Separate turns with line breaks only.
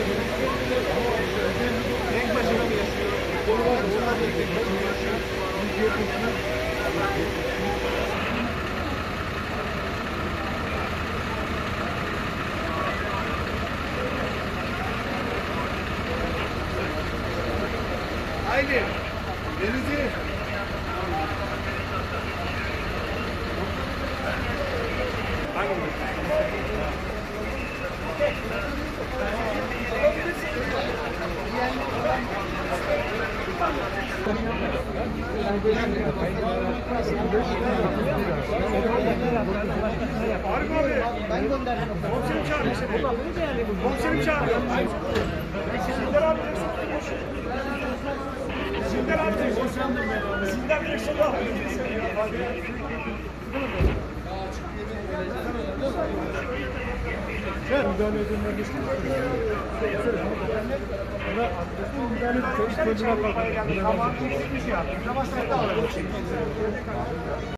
Tek başına mı yaşıyor? Onlar da tek başına yaşıyor. Haydi. Deniz'i. Arif abi. Ben gönderdim. Komiserim çağırıyor seni. Komiserim çağırıyor. Sinder abi direkt soktu. Sinder abi direkt soktu. Sinder direkt soktu.
Müdahale edilmesi
Müdahale edilmesi